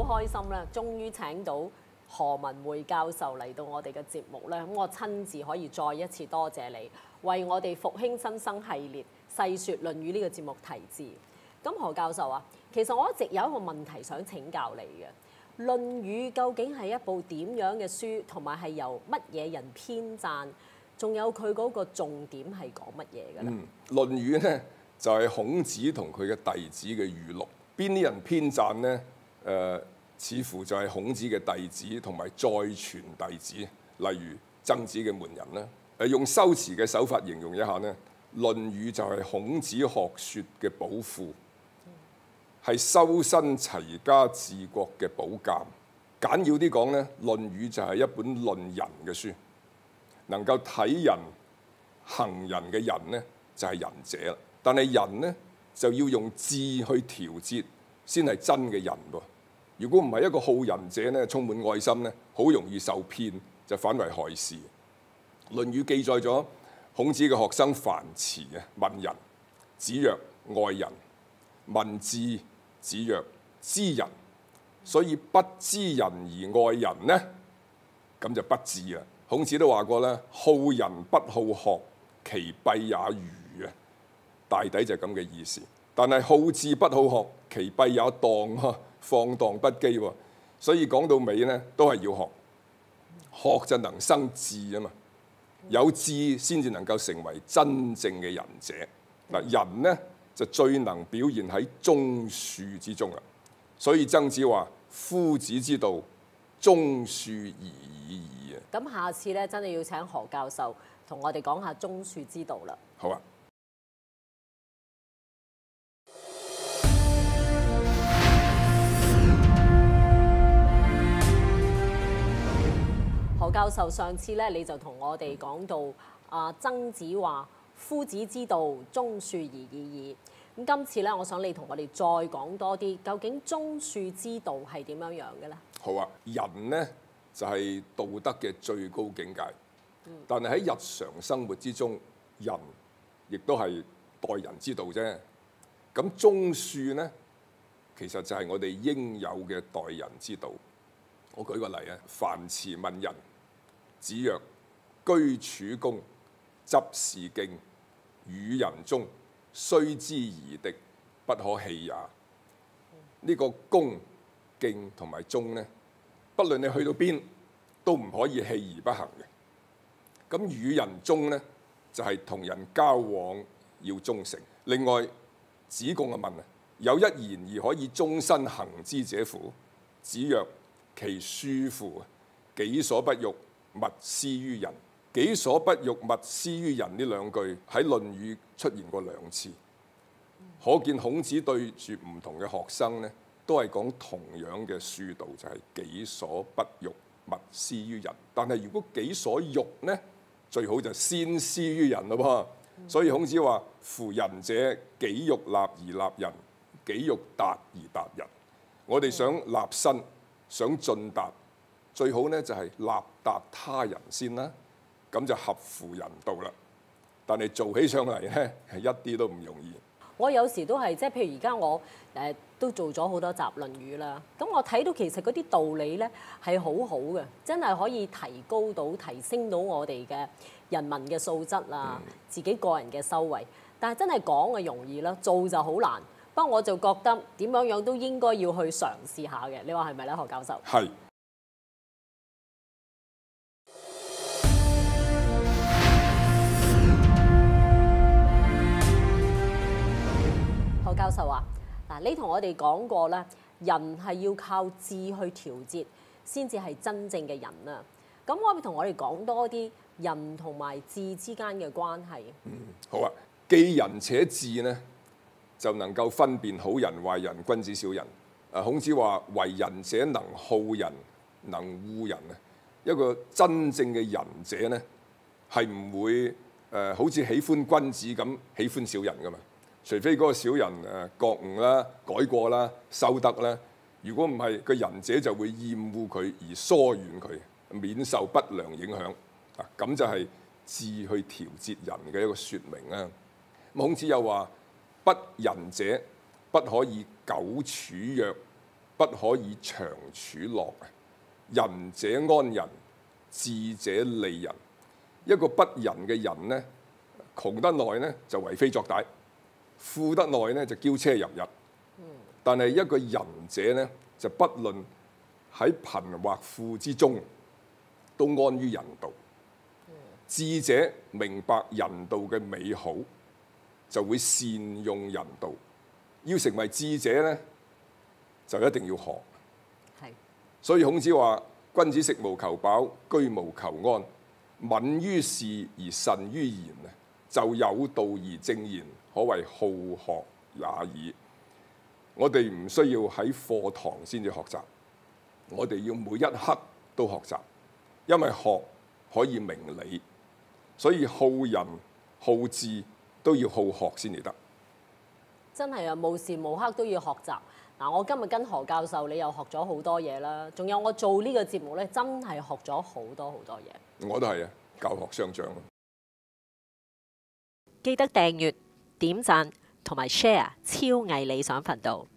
開心啦，終於請到何文匯教授嚟到我哋嘅節目咧，咁我親自可以再一次多謝你，為我哋復興新生系列細説《論語》呢個節目題字。咁何教授啊，其實我一直有一個問題想請教你嘅，《論語》究竟係一部點樣嘅書，同埋係由乜嘢人編撰，仲有佢嗰個重點係講乜嘢嘅咧？ 《論語》呢就係孔子同佢嘅弟子嘅語錄，邊啲人編撰呢？似乎就係孔子嘅弟子同埋再傳弟子，例如曾子嘅門人啦。用修辭嘅手法形容一下呢，《論語》就係孔子學説嘅寶庫，係修身齊家治國嘅寶鑑。簡要啲講呢，《論語》就係一本論人嘅書，能夠睇人行人嘅人呢，就係仁者啦。但係人呢，就要用智去調節先係真嘅人噃。如果唔係一個好人者呢，充滿愛心呢，好容易受騙，就反為害事。《論語》記載咗孔子嘅學生樊遲問仁，子曰愛人；問智，子曰知人。所以不知人而愛人呢，咁就不智啦。孔子都話過啦，好人不好學，其弊也愚啊。大抵就係咁嘅意思。但係好智不好學，其弊也蕩，放蕩不羈喎。所以講到尾呢，都係要學，學就能生智啊嘛。有智先至能夠成為真正嘅仁者。嗱，人呢就最能表現喺忠恕之中啦。所以曾子話：夫子之道，忠恕而已矣啊。 咁下次咧，真係要請何教授同我哋講下忠恕之道啦。 好啊。 何教授上次咧，你就同我哋講到曾子話：夫子之道，忠恕而已矣。咁今次咧，我想你同我哋再講多啲，究竟忠恕之道係點樣樣嘅咧？ 好啊，人呢就係道德嘅最高境界，但係喺日常生活之中，人亦都係待人之道啫。咁忠恕呢，其實就係我哋應有嘅待人之道。我舉個例啊，樊遲問仁，子曰：居處恭，執事敬，與人忠，須知夷狄，不可棄也。呢個恭敬同埋忠呢，不論你去到邊，都唔可以棄而不行嘅。咁與人忠呢，就係同人交往要忠誠。另外，子貢就問啊：有一言而可以終身行之者乎？子曰：其恕乎！己所不欲，勿施於人。己所不欲，勿施於人呢兩句喺《論語》出現過2次，可見孔子對住唔同嘅學生呢，都係講同樣嘅恕道，就係己所不欲，勿施於人。但係如果己所欲呢，最好就先施於人咯噃。所以孔子話：夫仁者，己欲立而立人，己欲達而達人。我哋想立身，想進達，最好呢就係立達他人先啦，咁就合乎人道啦。但係做起上嚟呢，係一啲都唔容易。 我有時都係即係，譬如而家我都做咗好多集《論語》啦。咁我睇到其實嗰啲道理咧係好好嘅，真係可以提高到、提升到我哋嘅人民嘅素質啊，自己個人嘅修為。但係真係講嘅容易啦，做就好難。不過我就覺得點樣樣都應該要去嘗試下嘅。你話係咪咧，何教授？ 係。 何教授啊，嗱，你同我哋講過咧，人係要靠智去調節，先至係真正嘅人啊。咁可唔可以同我哋講多啲人同埋智之間嘅關係？ 好啊。既仁且智呢，就能夠分辨好人壞人、君子小人。孔子話：為人者能好人，能惡人啊。一個真正嘅仁者呢，係唔會好似喜歡君子咁喜歡小人噶嘛。除非嗰個小人覺悟啦、改過啦、修德啦。如果唔係，個仁者就會厭惡佢而疏遠佢，免受不良影響。咁就係智去調節人嘅一個説明啦。孔子又話：不仁者不可以久處約， 不可以長處樂。仁者安人，智者利人。一個不仁嘅人呢，窮得耐呢就為非作歹，富得耐呢就驕奢淫逸。但係一個仁者呢，就不論喺貧或富之中，都安於人道。智者明白人道嘅美好，就會善用人道。要成為智者呢，就一定要學。所以孔子話：君子食無求飽，居無求安，敏於事而慎於言啊，就有道而正言，可謂好學也已。我哋唔需要喺課堂先至學習，我哋要每一刻都學習，因為學可以明理，所以好仁好智都要好學先至得。 真係啊，無時無刻都要學習。嗱，我今日跟何教授，你又學咗好多嘢啦。仲有我做呢個節目咧，真係學咗好多好多嘢。 我都係啊，教學相長。 記得訂閱、點讚同埋 share 超毅理想頻道。